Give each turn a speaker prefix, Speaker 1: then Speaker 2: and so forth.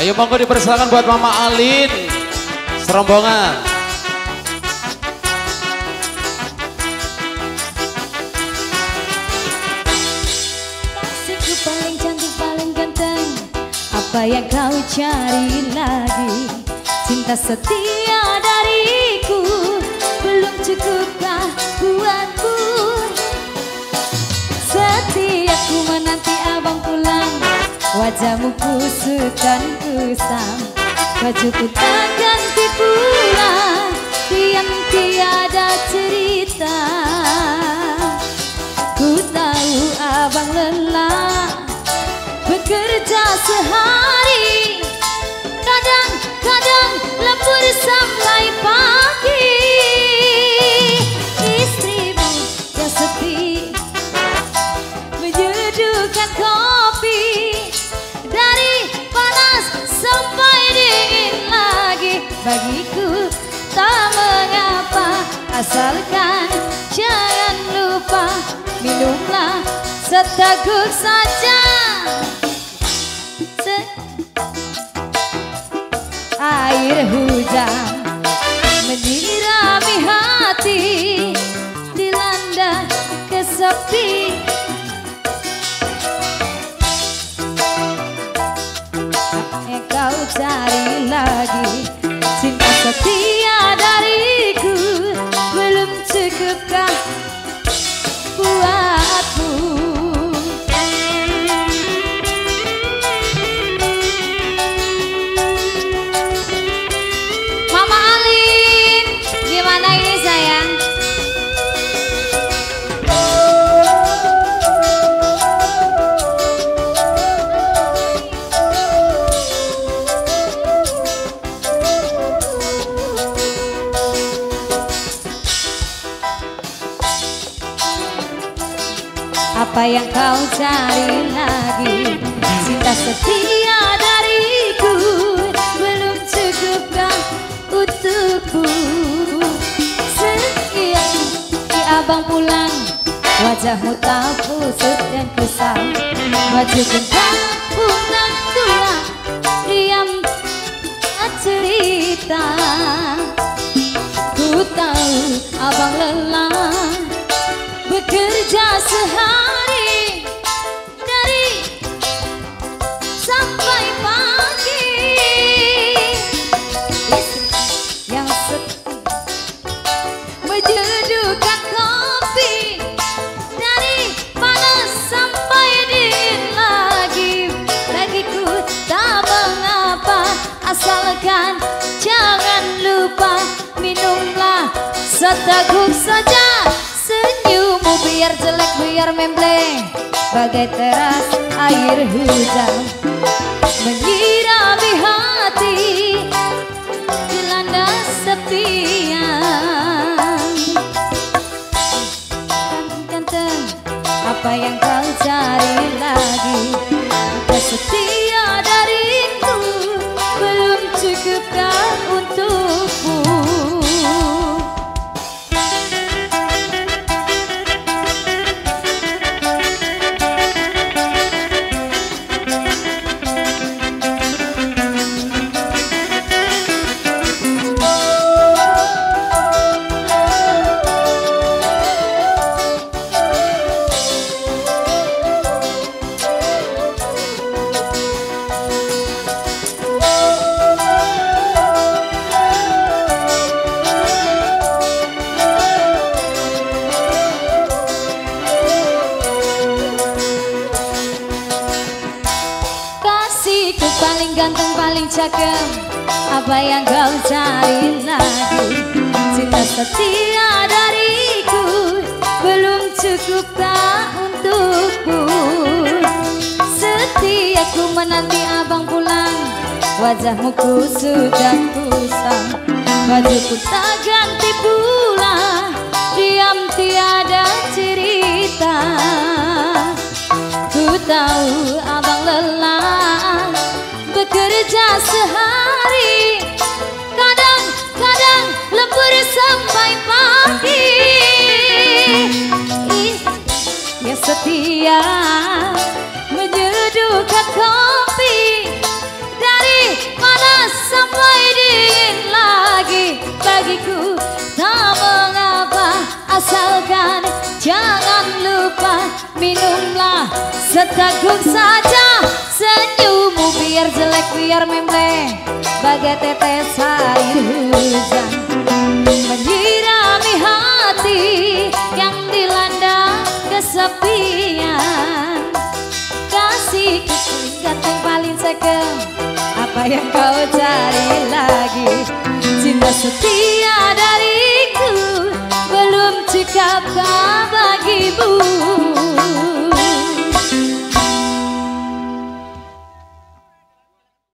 Speaker 1: Ayo monggo dipersilakan buat Mama Alin serombongan.
Speaker 2: Kasihku paling cantik paling ganteng, apa yang kau cari lagi? Cinta setia dariku belum cukupkah buatku? Setiap ku menanti abang pulang, wajahmu kusutkan kusam, bajuku tak ganti pula, diam tiada cerita. Ku tahu abang lelah bekerja sehari, kadang-kadang lembur sampai pagi. Istrimu yang sepi menyeduhkan kopi, dari panas sampai dingin lagi. Bagiku tak mengapa, asalkan jangan lupa minumlah seteguk saja. Air hujan menyirami hati, dilanda kesepi. Yang kau cari lagi, cinta setia dariku belum cukupkah buatku? Mama Alin, gimana ini sayang? Apa yang kau cari lagi? Cinta setia dariku belum cukupkah untukku? Setiap abang pulang, wajahmu tak kusut dan kusam, baju pun tak punah tua, diam tak cerita. Ku tahu abang lelah bekerja sehari, dari sampai pagi. Yang sepi menyeduhkan kopi, dari panas sampai dingin lagi. Bagiku tak mengapa, asalkan jangan lupa minumlah seteguk saja. Senyummu biar jelek biar membleng, bagai teras air hujan menyirami hati, dilanda sepian. Ganteng, apa yang kau cari lagi? Cinta setia dariku belum cukupkah untukku? Paling ganteng, paling cakep, apa yang kau cari lagi? Cinta setia dariku belum cukupkah untukku? Setiap ku menanti abang pulang, wajahmu kusut dan kusam, bajuku tak ganti pula, diam tiada cerita. Ku tahu abang lelah bekerja sehari, kadang-kadang lembur sampai pagi. Yang setia menyeduhkan kopi, dari Seteguk saja senyummu, biar jelek biar membleh bagai tetes air hujan, menyirami hati yang dilanda kesepian. Kasihku ganteng paling segem, apa yang kau cari lagi? Cinta setia dariku belum cukupkah bagimu?